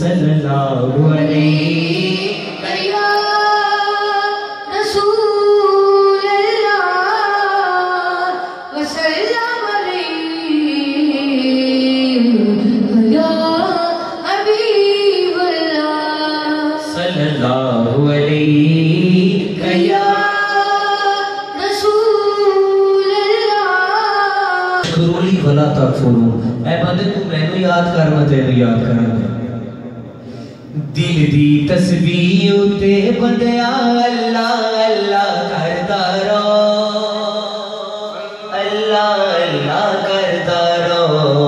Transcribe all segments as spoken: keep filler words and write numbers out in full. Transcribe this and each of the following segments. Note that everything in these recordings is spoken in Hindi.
सल्लल्लाहु अलैहि या रसूल अल्लाह वसल्लम अलैहि या हबीब अल्लाह सल्लल्लाहु अलैहि या रसूल अल्लाह। शुरूली वला तकफुरू, ऐ बंदे तू मैनू याद कर, मैं तेनू याद करा। दिल दी तस्बीह ते बंदिया अल्लाह अल्लाह करदा रहो, अल्लाह अल्लाह करदा रहो।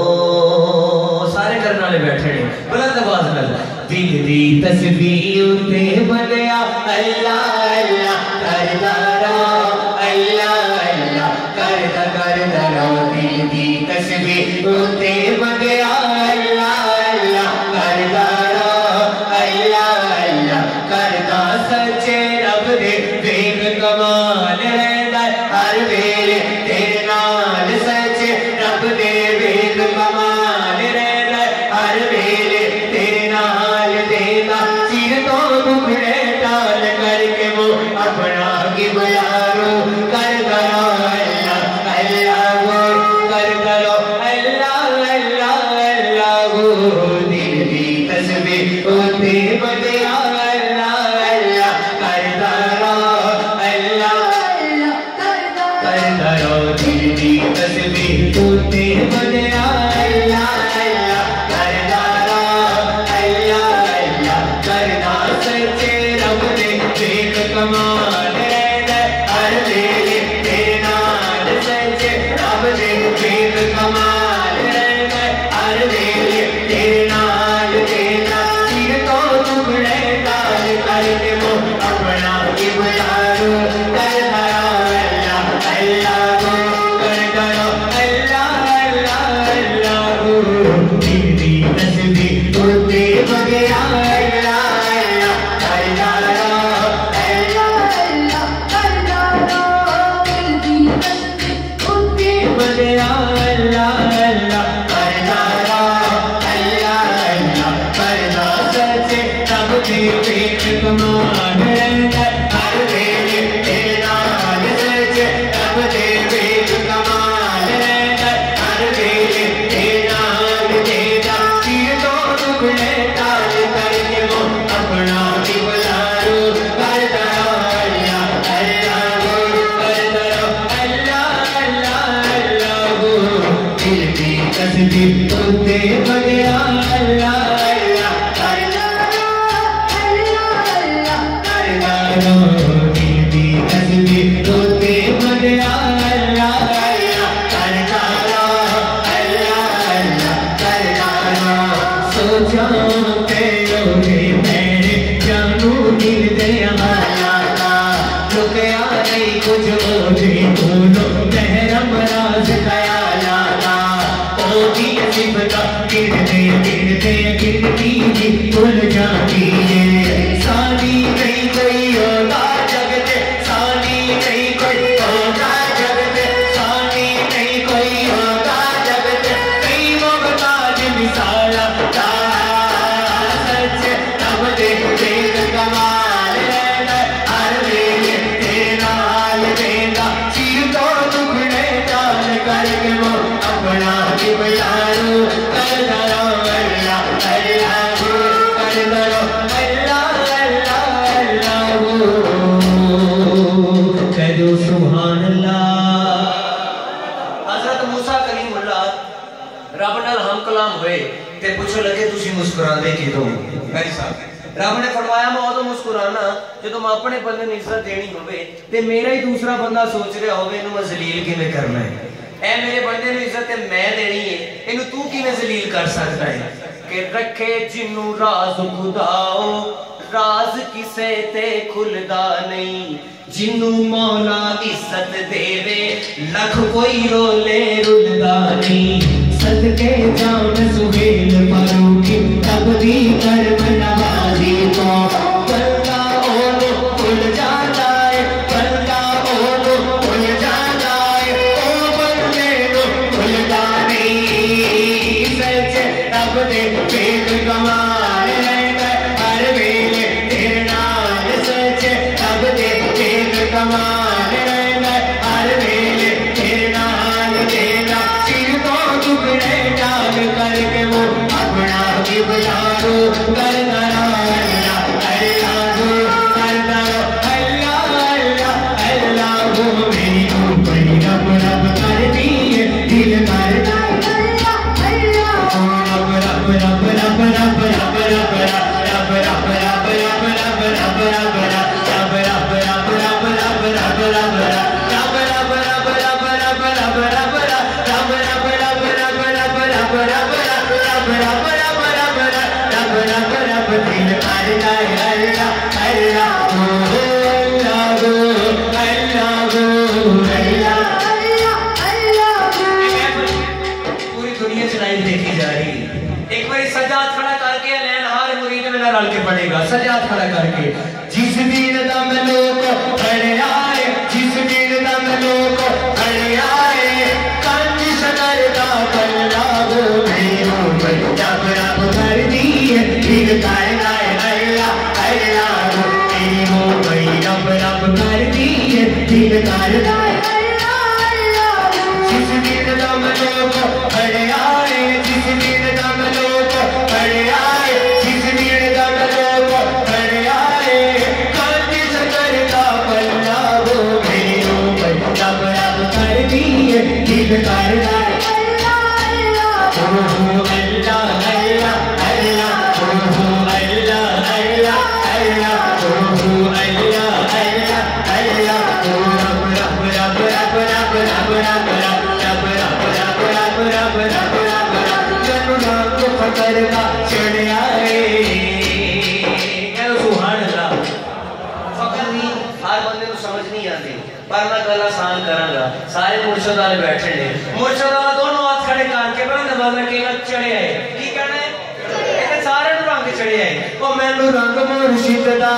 सारे करने वाले बैठे ने बुलंद आवाज नाल। दिल दी तस्बीह ते बंदिया अल्लाह अल्लाह करदा रहो, अल्लाह अल्लाह करदा करदा रहो। दिल दी तस्बीह ते बंदिया अल्लाह अल्लाह करदा रहो, अल्लाह अल्लाह करदा सच्चे रब दे वेग कमाल रहंदा हर वेले तेरे नाल। सच्चे रब दे वेग कमाल रहंदा हर वेले तेरे नाल। देना सिर तो दुखड़े टाल करके वो अपना की बुलारो करदा रहो, अल्लाह अल्लाह वो करदा रहो, अल्लाह अल्लाह अल्लाह वो। दिल दी तस्बीह ते बंदिया अल्लाह अल्लाह करदा रहो, अल्लाह अल्लाह करदा करदा रहो। दिल दी तस्बीह ते बंदिया अल्लाह अल्लाह करदा रहो, अल्लाह अल्लाह करदा सच्चे रब दे वेग कमाल रहंदा हर वेले तेरे नाल। सच्चे रब दे वेग कमाल रहंदा हर वेले तेरे नाल। देना सिर तो दुखड़े टाल करके वो अपना की बुलारो करदा रहो, अल्लाह अल्लाह वो करदा रहो, अल्लाह अल्लाह अल्लाह वो। दिल दी तस्बीह ते बंदिया अल्लाह अल्लाह करदा रहो, अल्लाह अल्लाह करदा रहो। दिल दी तस्बीह ते बंदिया अल्लाह अल्लाह करदा रहो, अल्लाह अल्लाह करदा सच्चे रब दे वेग कमाल रहंदा हर वेले तेरे नाल। सच्चे रब दे वेग कमाल रहंदा हर वेले तेरे नाल। देना सिर तो दुखड़े टाल करके वो अपना की बुलारो करदा रहो, अल्लाह अल्लाह वो करदा रहो, अल्लाह अल्लाह अल्लाह वो। दिल दी तस्बीह ते बंदिया अल्लाह अल्लाह करदा अल्लाह अल्लाह करदा रहो। दिल दी तस्बीह ते बंदिया अल्लाह अल्लाह करदा रहो, अल्लाह अल्लाह करदा रहो। सोचा तेरो रे मेरे जानू दिल दे हालाता, रुकया नहीं कुछ ओझे दोनों महरम राज ख्यालाता। ओदी सिफता गिरते गिरते गिरती जी भूल जाती है। सानी नहीं कोई होता जगते, सानी नहीं कोई होता जगते, सानी नहीं कोई होता जगते। कई वो बताज मिसाला ता सच्चे रब दे वेग कमाल रहंदा हर वेले तेरे नाल। देंदा सिर तो दुखड़े टाल करके वो अपना की बुलारो करदा रहो, अल्लाह अल्लाह वो करदा रहो, अल्लाह अल्लाह अल्लाह वो। कह दो सुभान अल्लाह। हज़रत मूसा कलीमुल्लाह रब नाल हम कलाम होए ते पुछो लगे तुसी मुस्कुरांदे किदों? भाई साहब रब ने फरमाया मैं उदों मुस्कुराना जदों मैं अपने बंदे नूं इज्जत देनी होवे ते मेरा ही दूसरा बंदा सोच रहा होवे इहनूं मैं जलील किवें करना है। ऐ मेरे बंदे नूं इज्जत ते मैं देनी है, इहनूं तू किवें जलील कर सकदा है? कि रखे जिन्नू राज खुदाओ राज किसे ते खुलदा नहीं। जिन्नू मौला इज्जत देवे लख कोई रोले रुलदा नहीं। सदके जान सुहेल फारूकी तबदी कर नवाजी को बंदा ओनो खुल जाता है, बंदा ओनो खुल जाता है, ओ बंदे नो खुलदा नहीं। सच रब दे वेग कमाल रब दिल करदा अल्लाह अल्लाह देखी जा रही एक बार सजाद खड़ा करके लैन हर मुरीद में रल के पड़ेगा सजाद खड़ा करके जिस दिन दम लोग खड़े आए जिस दिन दम लोग खड़े आए कंज सदर का पल्ला वो मेरो जब रब कर दिए दिल कर आए अल्लाह अल्लाह मेरो भाई रब रब कर दिए दिल कर आए जिस दिन दम लोग खड़े आए जिस दिन दम लोग खड़े आए जिस दिन दम लोग खड़े आए कंज सदर का पल्ला वो मेरो जब रब कर दिए दिल कर आए अल्लाह अल्लाह अल्लाह अल्लाह अल्लाह अल्लाह अल्लाह अल्लाह रब रब रब रब रब रब रब रब रब रब रब रब रब जनुना को फकर का चढ़ आए कह सुभान अल्लाह फकर नहीं हर बंदे को समझ नहीं आती पर मैं गल आसान करांगा सारे मुर्शद वाले बैठे ने मुर्शद वाला दोनों हाथ खड़े करके मैं नवाजा केगा चढ़े आए की कहना है ये सारे नु रंग चढ़े आए ओ मैनू रंग मुर्शिद दा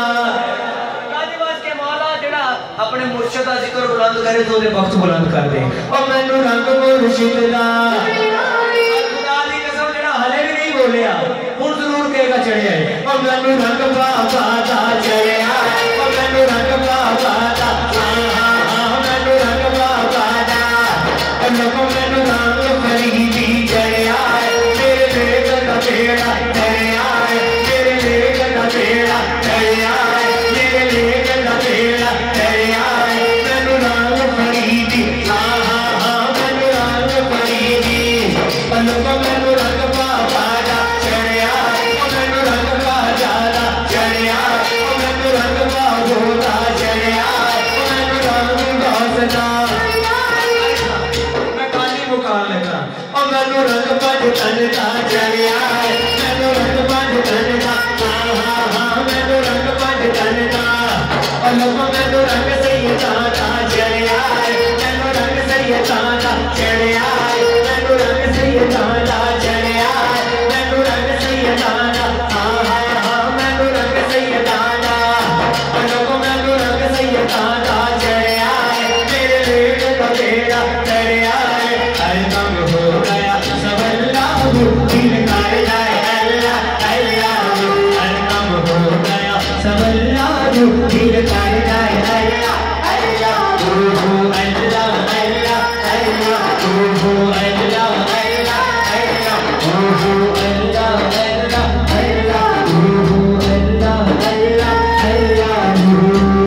अपने मुर्शिद का जिक्र बुलंद करे तो वक्त बुलंद कर दे और मैनू रंग मुर्शिद दा खुदा दी कसम जेड़ा हले भी नहीं बोलिया हुन जरूर कहेगा चढ़े आए और मैनू रंग बाबा दा चढ़े आए और मैनू रंग बाबा दा हां हां मैनू रंग बाबा दा और लोगों मैनू रंग फरीदी चढ़े आए तेरे लेक दा बेड़ा चढ़े आए तेरे लेक दा बेड़ा चढ़े आए तेरे लेक दा बेड़ा सब अल्लाह